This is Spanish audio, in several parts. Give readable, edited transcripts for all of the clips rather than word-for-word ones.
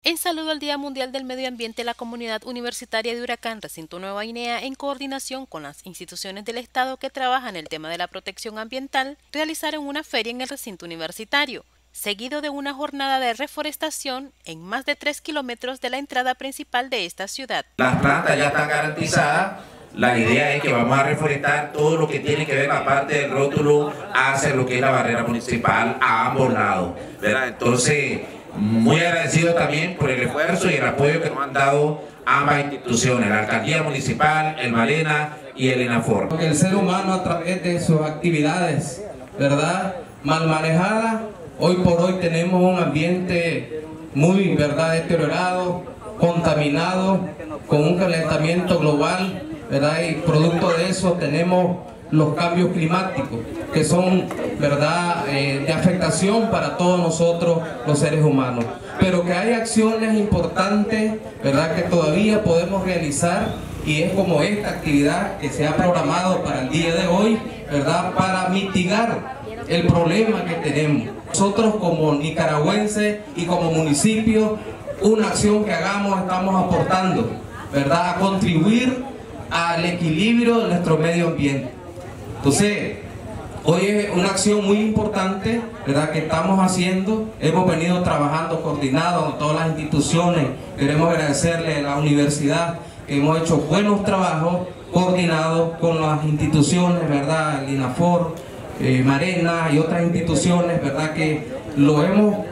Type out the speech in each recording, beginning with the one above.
En saludo al Día Mundial del Medio Ambiente, la comunidad universitaria de Huracán, Recinto Nueva Guinea, en coordinación con las instituciones del Estado que trabajan el tema de la protección ambiental, realizaron una feria en el recinto universitario, seguido de una jornada de reforestación en más de 3 kilómetros de la entrada principal de esta ciudad. Las plantas ya están garantizadas. La idea es que vamos a reforestar todo lo que tiene que ver la parte del rótulo hacia lo que es la barrera municipal a ambos lados, ¿verdad? Entonces, muy agradecido también por el esfuerzo y el apoyo que nos han dado ambas instituciones, la Alcaldía Municipal, el Malena y el INAFOR. Porque el ser humano a través de sus actividades, ¿verdad?, mal manejadas, hoy por hoy tenemos un ambiente muy, ¿verdad?, deteriorado, contaminado, con un calentamiento global, ¿verdad? Y producto de eso tenemos los cambios climáticos, que son, ¿verdad?, de afectación para todos nosotros los seres humanos. Pero que hay acciones importantes, ¿verdad?, que todavía podemos realizar, y es como esta actividad que se ha programado para el día de hoy, ¿verdad?, para mitigar el problema que tenemos. Nosotros como nicaragüenses y como municipio, una acción que hagamos estamos aportando, ¿verdad?, a contribuir al equilibrio de nuestro medio ambiente. Entonces, hoy es una acción muy importante, ¿verdad?, que estamos haciendo. Hemos venido trabajando coordinados con todas las instituciones. Queremos agradecerle a la universidad que hemos hecho buenos trabajos coordinados con las instituciones, ¿verdad?, el INAFOR, Marena y otras instituciones, ¿verdad?, que lo hemos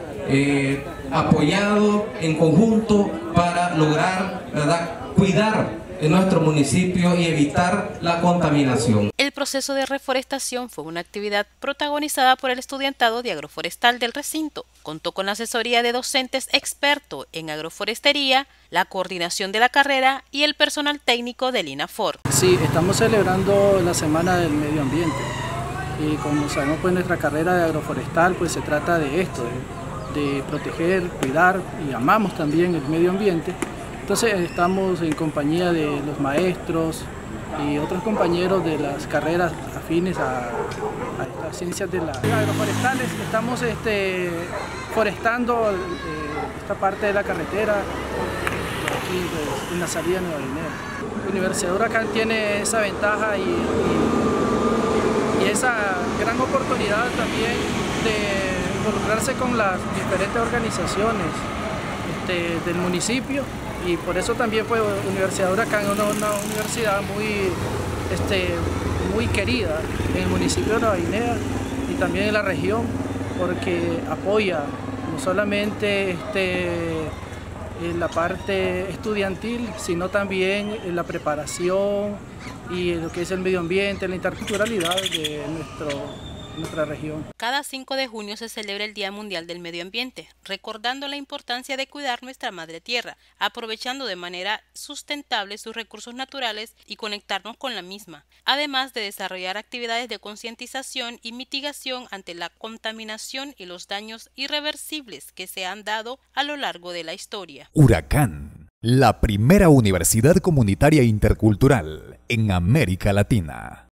apoyado en conjunto para lograr, ¿verdad?, cuidar de nuestro municipio y evitar la contaminación. El proceso de reforestación fue una actividad protagonizada por el estudiantado de agroforestal del recinto. Contó con la asesoría de docentes expertos en agroforestería, la coordinación de la carrera y el personal técnico del INAFOR. Sí, estamos celebrando la Semana del Medio Ambiente y como sabemos, pues nuestra carrera de agroforestal pues se trata de esto, de proteger, cuidar y amamos también el medio ambiente. Entonces estamos en compañía de los maestros y otros compañeros de las carreras afines a estas ciencias de las agroforestales. Estamos forestando esta parte de la carretera aquí en la salida de Nueva Guinea. La Universidad de Huracán tiene esa ventaja y esa gran oportunidad también de involucrarse con las diferentes organizaciones del municipio. Y por eso también pues Universidad de Huracán es una universidad muy querida en el municipio de Nueva Guinea y también en la región, porque apoya no solamente en la parte estudiantil, sino también en la preparación y en lo que es el medio ambiente, la interculturalidad de nuestra región. Cada 5 de junio se celebra el Día Mundial del Medio Ambiente, recordando la importancia de cuidar nuestra madre tierra, aprovechando de manera sustentable sus recursos naturales y conectarnos con la misma, además de desarrollar actividades de concientización y mitigación ante la contaminación y los daños irreversibles que se han dado a lo largo de la historia. Huracán, la primera universidad comunitaria intercultural en América Latina.